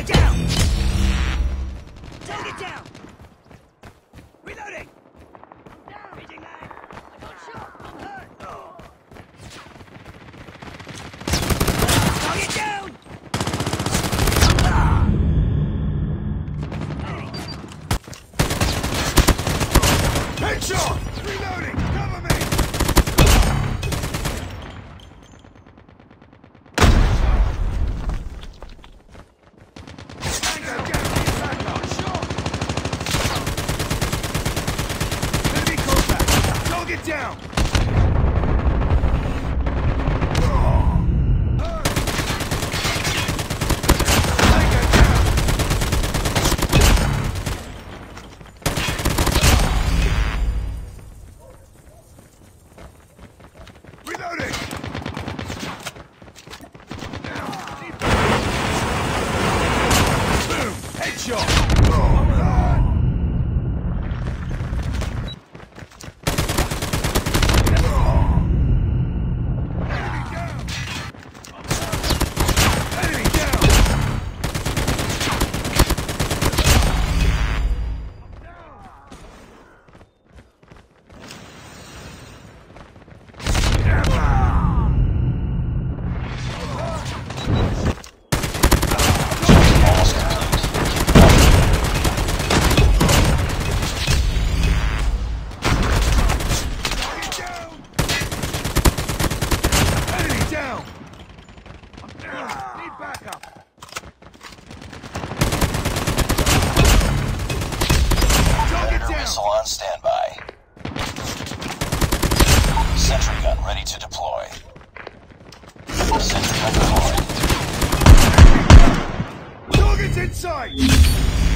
down! Target down! Reloading! I'm down! Reaching line! I got shot! I'm hurt! Oh. Target down! Headshot! Reloading! Cover me! Tango gas back on shot! Enemy contact! Target down! Reloading! Boom! Headshot! Enemy down! Enemy down! Enemy down! Need backup! Target Predator down! missile on standby. Sentry gun ready to deploy. Sentry gun deployed. Target's in sight!